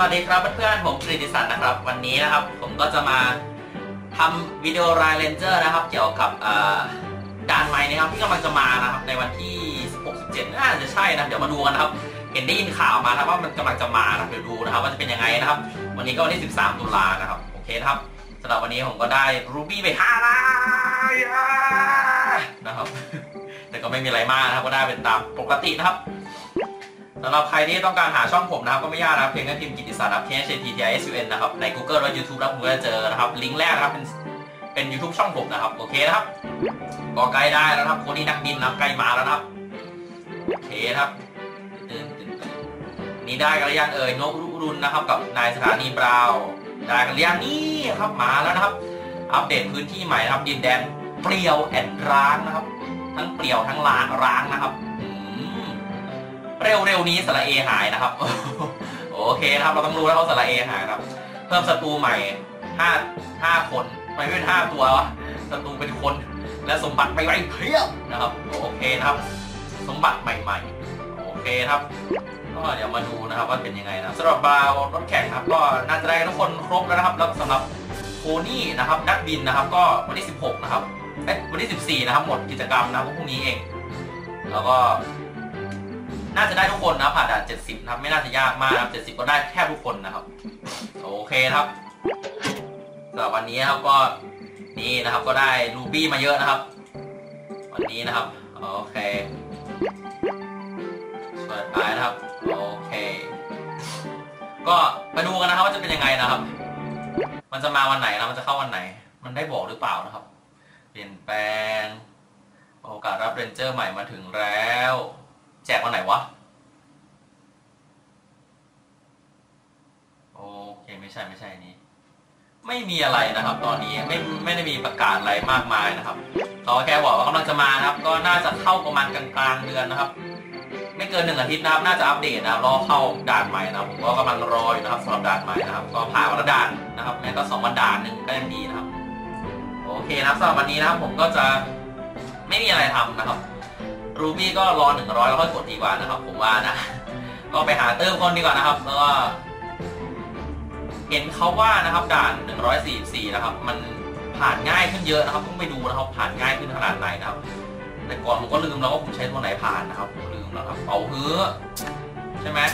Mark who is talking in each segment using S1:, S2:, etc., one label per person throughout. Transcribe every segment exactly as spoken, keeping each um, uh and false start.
S1: วัสดีครับเพื่อนๆผมกฤติศักดิ์นะครับวันนี้นะครับผมก็จะมาทำวิดีโอรายเลนเจอร์นะครับเกี่ยวกับด่านใหม่นะครับที่กำลังจะมานะครับในวันที่สิบหก สิบเจ็ดน่าจะใช่นะเดี๋ยวมาดูกันนะครับเห็นได้ยินข่าวมาครับว่ามันกำลังจะมานะเดี๋ยวดูนะครับว่าจะเป็นยังไงนะครับวันนี้ก็วันที่สิบสามตุลานะครับโอเคนะครับสำหรับวันนี้ผมก็ได้รูบี้ไปห้าล้านนะครับแต่ก็ไม่มีอะไรมากนะครับก็ได้เป็นตามปกตินะครับสำหรับใครที่ต้องการหาช่องผมนะครับก็ไม่ยากนะครับเพียงแค่พิมพ์กิตติศักดิ์ K H A T T I S U N นะครับใน Google และ YouTube แล้วผมก็จะเจอนะครับลิงก์แรกนะครับเป็นเป็น YouTube ช่องผมนะครับโอเคนะครับก็ใกล้ได้แล้วครับคนนี้นักบินนะใกล้มาแล้วนะครับโอเคครับนี่ได้กันหรือยังเอ่ยนกรุนนะครับกับนายสถานีบราวได้กันหรือยังนี่ครับมาแล้วนะครับอัปเดตพื้นที่ใหม่นะครับดินแดนเปลี่ยวแอนร้างนะครับทั้งเปลี่ยวทั้งล้างร้างนะครับเร็วๆนี้สระเอหายนะครับโอเคนะครับเราต้องรู้แล้วเขาสระเอหายครับเพิ่มศัตรูใหม่ห้า ห้าคนไม่เป็นห้าตัววะศัตรูเป็นคนและสมบัติใหม่ๆเพียบนะครับโอเคนะครับสมบัติใหม่ๆโอเคครับก็เดี๋ยวมาดูนะครับว่าเป็นยังไงนะสำหรับบราวรถแข่งครับก็น่าจะได้ทุกคนครบแล้วนะครับแล้วสำหรับโคนี่นะครับนักบินนะครับก็วันที่สิบหกนะครับเอ๊ะวันที่สิบสี่นะครับหมดกิจกรรมนะพรุ่งนี้เองแล้วก็น่าจะได้ทุกคนนะผ่านด่านเจ็ดสิบนะครับไม่น่าจะยากมากนะครับเจ็ดสิบก็ได้แค่ทุกคนนะครับโอเคครับสำหรับวันนี้นะครับก็นี่นะครับก็ได้รูบี้มาเยอะนะครับวันนี้นะครับโอเคเปิดไปนะครับโอเคก็มาดูกันนะครับว่าจะเป็นยังไงนะครับมันจะมาวันไหนนะมันจะเข้าวันไหนมันได้บอกหรือเปล่านะครับเปลี่ยนแปลงโอกาสรับเรนเจอร์ใหม่มาถึงแล้วแจกวันไหนวะโอเคไม่ใช่ไม่ใช่นี้ไม่มีอะไรนะครับตอนนี้ไม่ไม่ได้มีประกาศอะไรมากมายนะครับเขาแค่บอกว่ากำลังจะมานะครับก็น่าจะเข้าประมาณกลางๆเดือนนะครับไม่เกินหนึ่งอาทิตย์นะครับน่าจะอัปเดตนะครับรอเข้าด่านใหม่นะครับผมก็กำลังรออยู่นะครับสำหรับด่านใหม่นะครับก็ผ่านวันละด่านนะครับแม้ก็สองวันด่านหนึ่งก็ยังดีนะครับโอเคนะครับสำหรับวันนี้นะครับผมก็จะไม่มีอะไรทำนะครับรูบี้ก็รอหนึ่งร้อยแล้วค่อยกดดีกว่านะครับผมว่านะก็ไปหาเติมคนดีกว่านะครับแล้วก็เห็นเขาว่านะครับด่านหนึ่งร้อยสี่สิบสี่นะครับมันผ่านง่ายขึ้นเยอะนะครับต้องไปดูนะครับผ่านง่ายขึ้นขนาดไหนนะครับแต่ก่อนผมก็ลืมแล้วว่าผมใช้ตัวไหนผ่านนะครับผมลืมแล้วครับเป่าเฮือใช่ไหม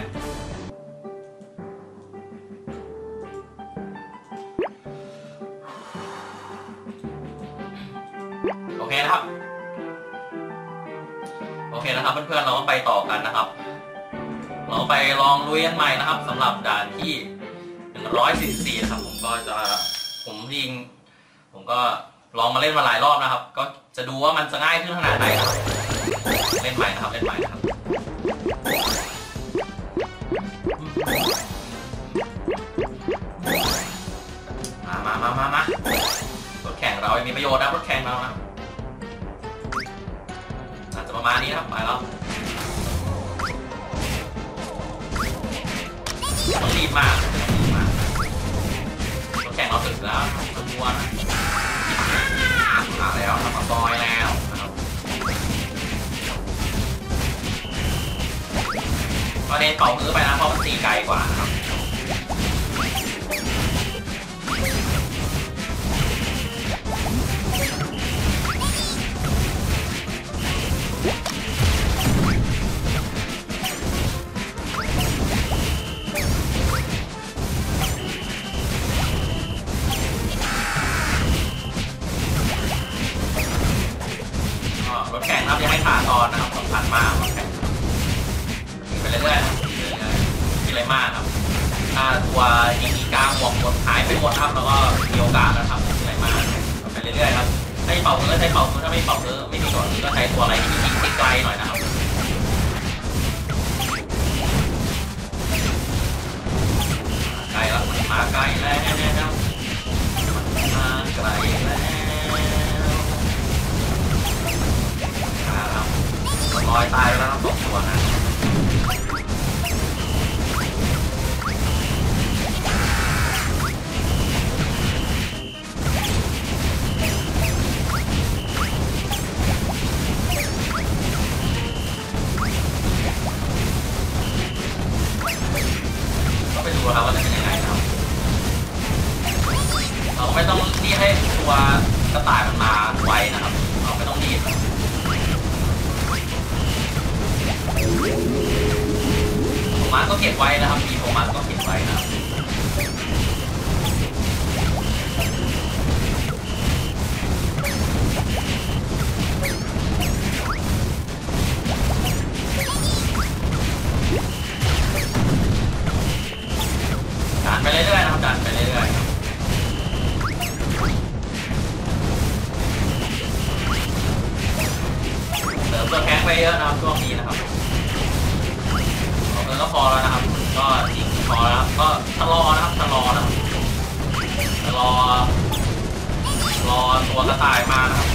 S1: โอเคนะครับโอเคนะครับเพื่อนๆเราก็ไปต่อกันนะครับเราไปลองลุยกันใหม่นะครับสำหรับด่านที่หนึ่งร้อยสี่สิบสี่นะครับผมก็จะผมยิงผมก็ลองมาเล่นมาหลายรอบนะครับก็จะดูว่ามันจะง่ายขึ้นขนาดไหนครับเล่นใหม่นะครับเล่นใหม่นะครับมามามามามารถแข่งเรามีประโยชน์นะรถแข่งเรานะอาจจะประมาณนี้ครับไปแล้วต้องรีบมากรถแข่งเราถึงแล้วตัวมัวนะมาแล้วทำมาซอยแล้วนะครับก็เน้นเป่ามือไปนะเพราะมันตีไกลกว่านะครับรถแข่งครับยังไม่ผ่านตอนนะครับสำคัญมากรถแข่งไปเรื่อยๆมีอะไรมากครับถ้าตัวยิงอีกาหมวกหมดหายไปหมดครับแล้วก็มีโอกาสนะครับมีอะไรมากไปเรื่อยๆครับถ้าเป่ามือใช้เป่ามือถ้าไม่เป่ามือไม่มีก่อนก็ใช้ตัวอะไรที่ยิงไกลๆหน่อยนะครับไกลแล้วมาไกลแล้วมาไกลแล้วลอยตายแล้วนะสองตัวนะก็ไปดูครับว่าจะก็บไว้นะครับมีโทมัสก็เก็บไว้นะครับดันไปเรื่อยๆนะครับดันไปเรื่อยๆเติมตัวแข็งไปเยอะนะครับช่วงนี้นะครับเอาเงินก็พอแล้วนะครับก็จริงพอแล้วก็ชะลอนะครับชะลอนะครับชะลอรอตัวกระต่ายมานะครับ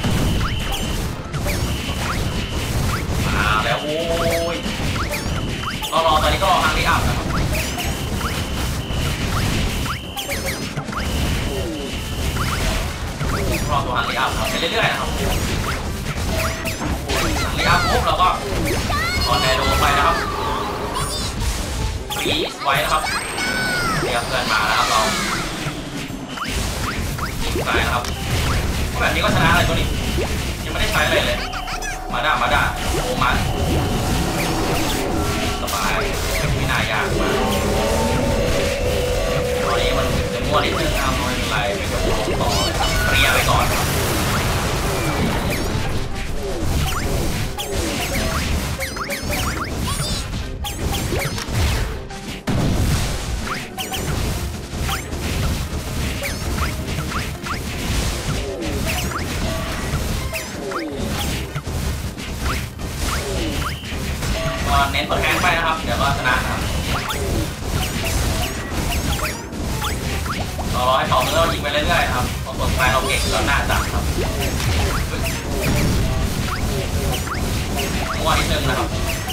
S1: มาแล้วโอ้ยก็รอตอนนี้ก็รอฮังลีอัพนะครับรอตัวฮังลีอัพครับไปเรื่อยๆนะครับฮังลีอัพปุ๊บแล้วก็ตอนไดโดไปนะครับฟีสไว้นะครับเรียกเพื่อนมาแล้วครับเรายิงไปนะครับแบบนี้ก็ชนะอะไรตัวนี้ยังไม่ได้ใช้อะไรเลยมาด่ามาด่าโอมัสสบายไม่น่ายากมากตอนนี้มันจะมั่วนิดนึงเอาไม่เป็นไรไม่จะโง่ต่อเรียไปก่อนเน้นเปิดแข้งไปนะครับเดี๋ยวก็ชนะครับรอรอให้สองมือเรายิงไปเรื่อยๆครับพอตัวสไตล์เราเก่งเราหน้าจับครับมั่วนิดนึงนะครับ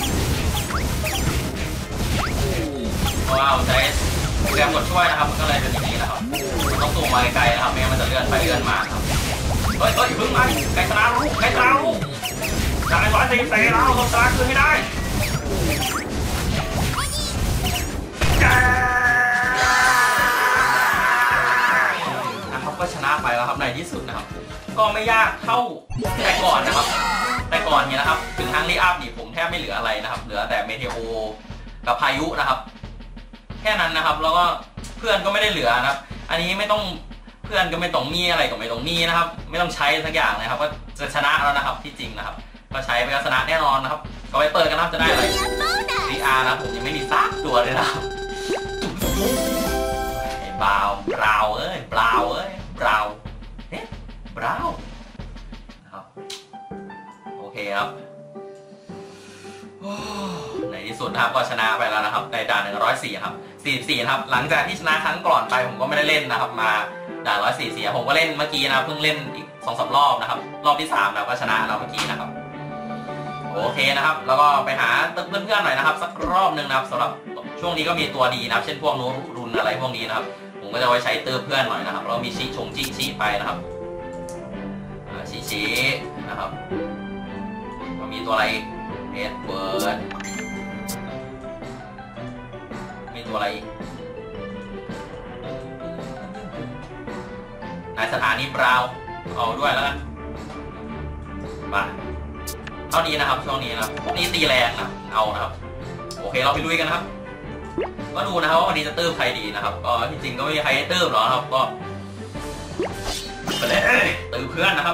S1: เพราะว่าเราใช้แรมกดช่วยนะครับมันก็เลยเป็นอย่างนี้นะครับต้องซูมมาไกลๆนะครับไม่งั้นมันจะเลื่อนไปเลื่อนมาครับเฮ้ยเฮ้ยพึ่งไปไก่ชนะลูกไก่ชนะลูกจากไอ้ร้อยสี่สิบสี่เราต้องชนะคืนให้ได้นะครับก็ชนะไปแล้วครับในที่สุดนะครับก็ไม่ยากเท่าแต่ก่อนนะครับแต่ก่อนเนี่ยนะครับถึงฮังลีอัพนี่ผมแทบไม่เหลืออะไรนะครับเหลือแต่เมเทโอกับพายุนะครับแค่นั้นนะครับแล้วก็เพื่อนก็ไม่ได้เหลือนะครับอันนี้ไม่ต้องเพื่อนก็ไม่ต้องมีอะไรก็ไม่ต้องมีนะครับไม่ต้องใช้สักอย่างเลยครับก็จะชนะแล้วนะครับที่จริงนะครับก็ใช้ไปก็ชนะแน่นอนนะครับก็ไปเปิดกันนะครับจะได้อะไรดีอาร์นะผมยังไม่มีซักตัวเลยนะครับไอ้บราวบราวเอ้ยบราวเอ้ยบราวเอ๊ะบราวนะครับโอเคครับในที่สุดนะครับก็ชนะไปแล้วนะครับในด่านหนึ่งร้อยสี่ครับสี่สิบสี่ครับหลังจากที่ชนะครั้งก่อนไปผมก็ไม่ได้เล่นนะครับมาด่านร้อยสี่สี่ผมก็เล่นเมื่อกี้นะเพิ่งเล่นอีกสองสามรอบนะครับรอบที่สามแล้วก็ชนะเราเมื่อกี้นะครับโอเคนะครับแล้วก็ไปหาเพื่อนๆหน่อยนะครับสักรอบหนึ่งนะครับสำหรับช่วงนี้ก็มีตัวดีนะครับเช่นพวกนู้นรุนอะไรพวกนี้นะครับผมก็จะไว้ใช้เติมเพื่อนหน่อยนะครับแล้วมีชิชงจิชิไปนะครับชิชินะครับก็มีตัวอะไรเอ็ดเบิร์ดมีตัวอะไรในสถานีเปล่าเอาด้วยแล้วกันมาเท่านี้นะครับช่วงนี้นะนี่ตีแรงนะเอานะครับโอเคเราไปลุยกันนะครับก็ดูนะครับว่าวันนี้จะเติมใครดีนะครับก็จริงๆก็ไม่มีใครให้เติมหรอกครับก็ไปเลยเติมเพื่อนนะครับ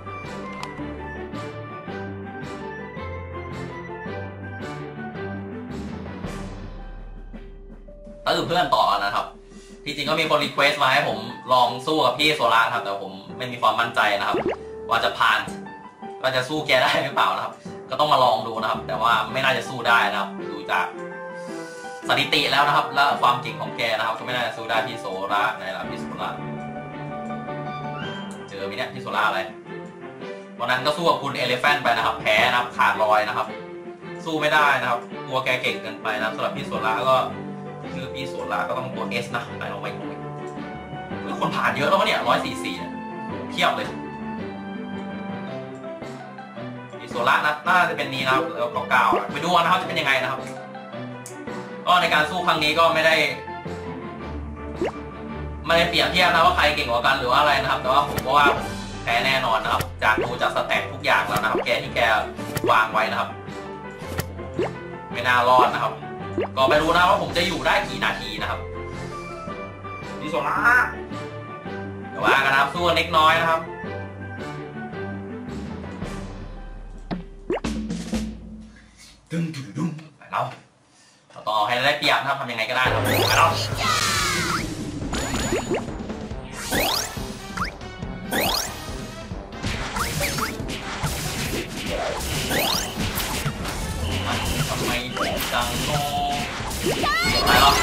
S1: เติมเพื่อนต่อนะครับที่จริงก็มีคนรีเควสต์มาให้ผมลองสู้กับพี่โซล่าครับแต่ผมไม่มีความมั่นใจนะครับว่าจะผ่านว่าจะสู้แกได้หรือเปล่านะครับก็ต้องมาลองดูนะครับแต่ว่าไม่น่าจะสู้ได้นะครับดูจากสถิติแล้วนะครับและความเก่งของแกนะครับก็ไม่น่าจะสู้ได้พี่โซล่าในระดับพี่โซล่าเจอมีเนี่ยพี่โซล่าอะไรวันนั้นก็สู้กับคุณเอเลฟแฟนไปนะครับแพ้นะครับขาดลอยนะครับสู้ไม่ได้นะครับตัวแกเก่งเกินไปนะสำหรับพี่โซล่าก็คือพี่โซล่าก็ต้องตัว S นะไปลงไปลงไปคนผ่านเยอะแล้วเนี่ยร้อยสี่สี่เนี่ยเทียบเลยพี่โซล่านะน่าจะเป็นนี้นะครับแล้วก็เก้าไปดูนะครับจะเป็นยังไงนะครับก็ในการสู้ครั้งนี้ก็ไม่ได้ไม่ได้เปรียบเทียบนะว่าใครเก่งกว่ากันหรือว่าอะไรนะครับแต่ว่าผมก็ว่าแพ้แน่นอนนะครับจากดูจากสแต็กทุกอย่างแล้วนะครับแกที่แกวางไว้นะครับไม่น่ารอดนะครับก็ไม่รู้นะว่าผมจะอยู่ได้กี่นาทีนะครับพี่โซล่าแต่ว่ากันนะครับสู้เล็กน้อยนะครับดึงดึงดึงไปแล้วต่อให้ได้เปรียบนะครับทำยังไงก็ได้ครับไปแล้วทำไมจังโง่ไปแล้ว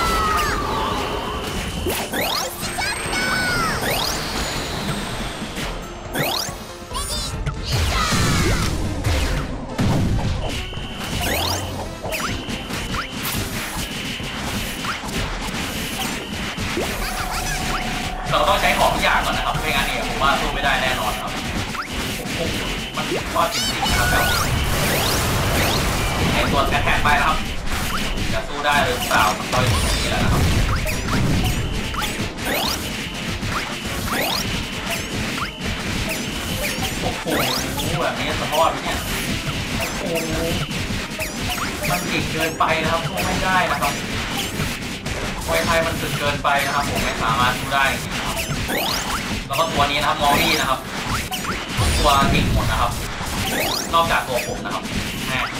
S1: เราต้องใช้ของทุกอย่างก่อนนะครับไม่งั้นเนี่ยผมว่าสู้ไม่ได้แน่นอนครับมันก็จริงๆนะครับไอ้ตัวแทนไปนะครับจะสู้ได้หรือเปล่ามันก็อยู่ตรงนี้แล้วนะครับโอ้โหแบบนี้สะท้อนเนี่ยโอ้โหมันเก่งเกินไปนะครับสู้ไม่ได้นะครับมวยไทยมันสุดเกินไปนะครับผมไม่สามารถสู้ได้นะครับแล้วก็ตัวนี้นะครับมอรี่นะครับตัวเก่งหมดนะครับนอกจากตัวผมนะครับแม่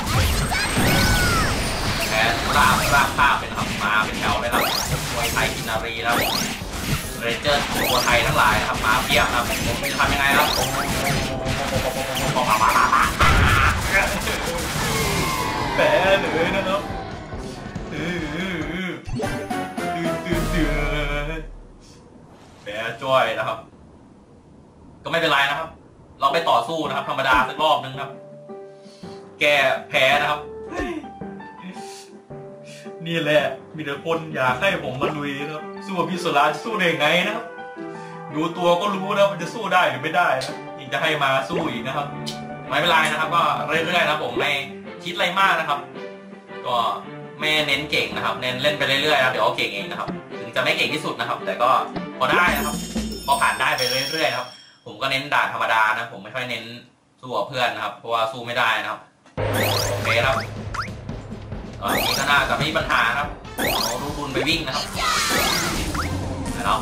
S1: แพ้ล่าล่าข้าเป็นนะครับมาเป็นแถวเลยครับมวยไทยกินนารีนะครับเรเจอร์ตัวไทยทั้งหลายนะครับมาเพียบครับผมจะทำยังไงครับแพ้เลยนะครับแพ้จ้อยนะครับก็ไม่เป็นไรนะครับเราไปต่อสู้นะครับธรรมดาสักรอบนึงครับแกแพ้นะครับนี่แหละมีแต่คนอยากให้ผมมาลุยนะครับสู้กับพี่โซล่าสู้ได้ไงนะครับดูตัวก็รู้นะมันจะสู้ได้หรือไม่ได้นะยิ่งจะให้มาสู้อีกนะครับไม่เป็นไรนะครับก็เรื่อยๆนะผมไม่คิดอะไรมากนะครับก็ไม่เน้นเก่งนะครับเน้นเล่นไปเรื่อยๆนะเดี๋ยวก็เก่งเองนะครับถึงจะไม่เก่งที่สุดนะครับแต่ก็พอได้นะครับพอผ่านได้ไปเรื่อยๆนะครับผมก็เน้นด่านธรรมดานะผมไม่ค่อยเน้นสู้กับเพื่อนนะครับเพราะว่าสู้ไม่ได้นะครับโอเคครับตอนนี้ก็น่าจะไม่มีปัญหาครับเอาลูกบุญไปวิ่งนะครับแล้ว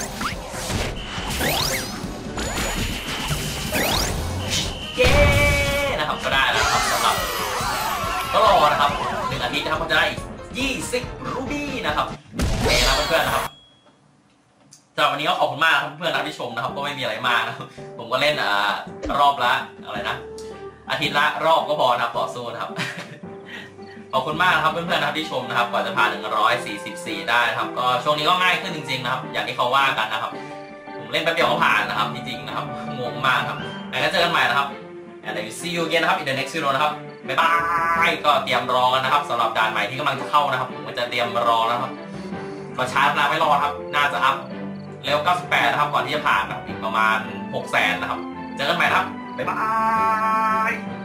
S1: เย้นะครับก็ได้แล้วครับสำหรับก็รอนะครับหนึ่งอาทิตย์นะครับก็จะได้ยี่สิบรูบี้นะครับโอเคนะเพื่อนๆนะครับสำหรับวันนี้ก็ขอบคุณมากครับเพื่อนๆที่ชมนะครับก็ไม่มีอะไรมากนะผมก็เล่นอ่ารอบละอะไรนะอาทิตย์ละรอบก็พอนะครับต่อสู้นะครับขอบคุณมากนะครับเพื่อนๆนะครับที่ชมนะครับกว่าจะผ่านหนึ่งร้อยสี่สิบสี่ได้นะครับก็ช่วงนี้ก็ง่ายขึ้นจริงๆนะครับอย่างที่เขาว่ากันนะครับผมเล่นแป๊บเดียวก็ผ่านนะครับจริงๆนะครับงงมากครับแล้วเจอกันใหม่นะครับ and I will see you again นะครับ in the next video นะครับบ๊ายบายก็เตรียมรอกันนะครับสำหรับด่านใหม่ที่กำลังจะเข้านะครับผมก็จะเตรียมรอแล้วครับก็ชาร์จเวลาไม่รอครับน่าจะอัพเร็วเก้าสิบแปดนะครับก่อนที่จะผ่านอีกประมาณหกแสนนะครับเจอกันใหม่ครับบ๊ายบาย